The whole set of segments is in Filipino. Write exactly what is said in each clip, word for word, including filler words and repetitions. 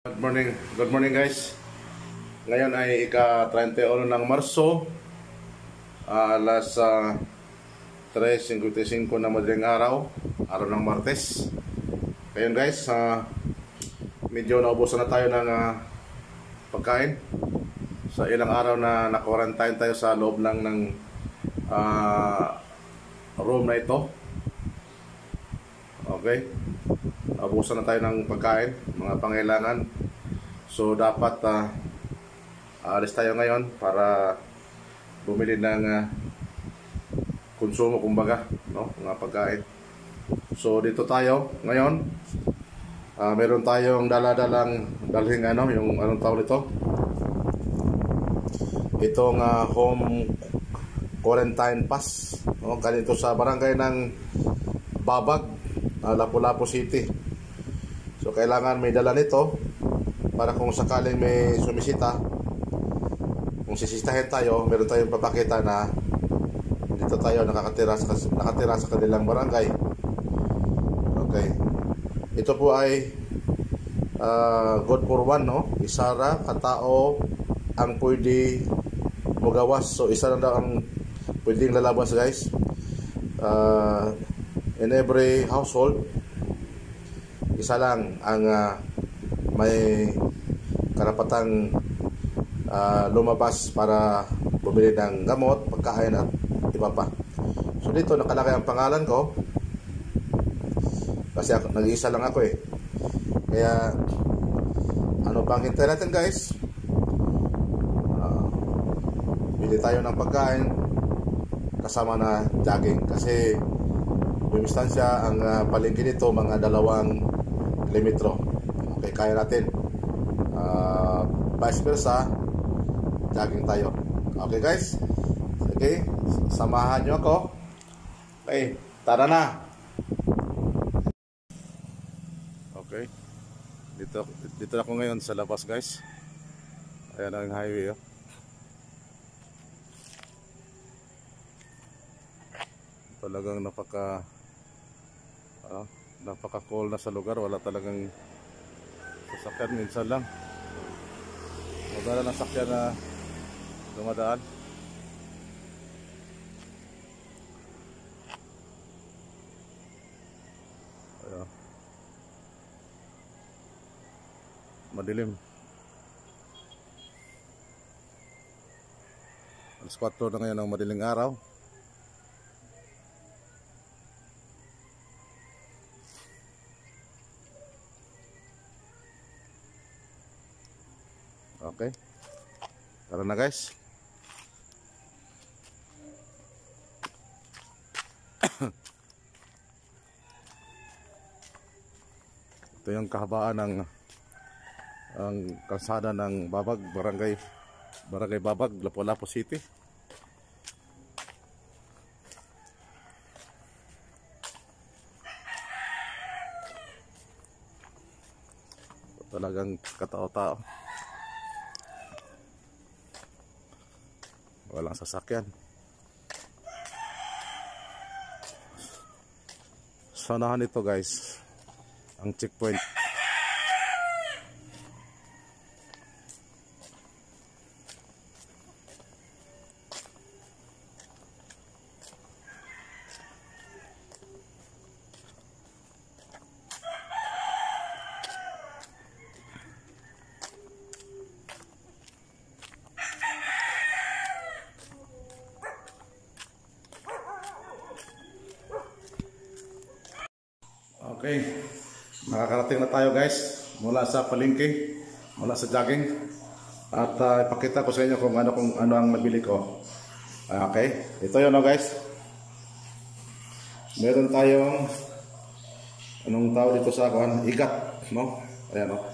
Good morning, good morning guys. Ngayon ay ika-thirty-one ng Marso, uh, alas uh, tres fifty-five na madaling araw, araw ng Martes. Ngayon guys, uh, medyo naubusan na tayo ng uh, pagkain. Sa ilang araw na na-quarantine tayo sa loob lang ng uh, room na ito. Okay, naubusan na tayo ng pagkain, mga pangailangan. So dapat uh, alis tayo ngayon para bumili ng uh, konsumo, kumbaga, no, mga pagkain. So dito tayo ngayon. Uh, meron tayong dala-dalang dalhin ano, yung anong tawag nito? Itong uh, home quarantine pass, no, ganito sa barangay ng Babag, uh, Lapu-Lapu City. So kailangan may dala nito para kung sakaling may sumisita, kung sisitahin tayo, meron tayong papakita na dito tayo nakakatira sa, nakatira sa kanilang barangay. Okay. Ito po ay uh, good for one, no? Isa ra katao ang pwede magawas. So isa lang daw ang pwedeng lalabas, guys. Uh, in every household, isa lang ang uh, may karapatang uh, lumabas para bumili ng gamot, pagkain at iba pa. So dito nakalagay ang pangalan ko kasi ako, nag-iisa lang ako eh. Kaya ano pang hintay natin, guys? Uh, bili tayo ng pagkain kasama na jogging kasi yung distansya, ang uh, palengke nito mga dalawang kilometro. Okay, kaya natin. Uh, vice versa, jogging tayo. Okay guys, sige, samahan nyo ako. Okay, tara na. Okay, dito, dito ako ngayon sa labas, guys. Ayan ang highway, oh. Talagang napaka uh, napaka cool na sa lugar. Wala talagang sasakyan, minsan lang magdala ng sakyan na dumadaan. Ayan. Madilim. alas kwatro na ngayon ng madiling araw. Okay, tara na guys. Ito yung kahabaan ng ang kalsada ng Babag, barangay barangay Babag, Lapu-Lapu City. Talagang katao-tao, walang sasakyan. Sanahan ito, guys, ang checkpoint. Okay, nakakarating na tayo, guys, mula sa palengke, mula sa jogging, at uh, ipakita ko sa inyo kung ano kung ano ang nabili ko. Okay, ito yun, no, guys. Meron tayong anong tawag dito sa akin, igat, no? Ayan, no?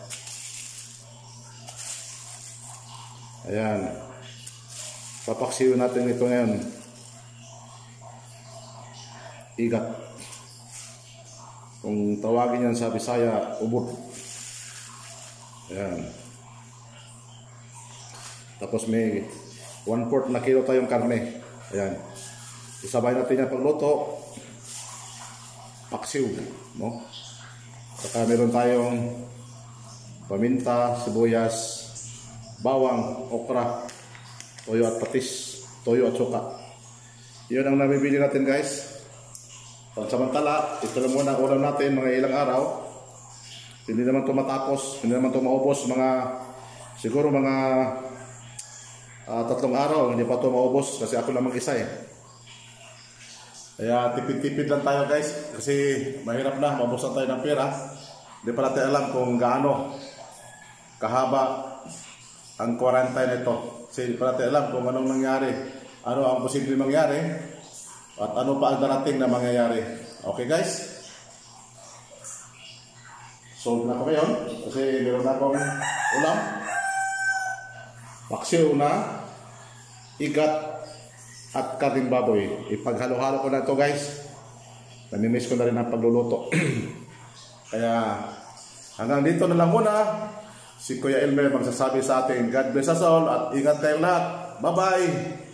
Ayan, papaksiw natin ito ngayon. Igat, kung tawagin yan sa Bisaya, ubod. Ayan. Tapos may one fourth na kilo tayong karne. Ayan. Isabay natin yan pagluto. Paksiw, no? Saka meron tayong paminta, sibuyas, bawang, okra, toyo at patis, toyo at suka. Yun ang nabibili natin guys. Pansamantala, ito lang muna ulam natin mga ilang araw. Hindi naman ito matapos, hindi naman ito maubos. Mga, siguro mga uh, tatlong araw, hindi pa ito maubos kasi ako lang mag-isa eh. Kaya tipid-tipid lang tayo guys kasi mahirap na, mabusan tayo ng pera. Hindi pa natin alam kung gaano kahaba ang quarantine nito. Kasi hindi pa natin alam kung anong nangyari, ano ang posibleng mangyari, at ano pa ang darating na mangyayari. Okay guys? Solve na ko ngayon kasi meron na akong ulam. Paksiw na igat at karning baboy. Ipaghalo-halo ko na ito guys. Namimiss ko na rin ang pagluluto. Kaya hanggang dito na lang muna. Si Kuya Elmer magsasabi sa atin, God bless us all at ingat tayong lahat. Bye bye!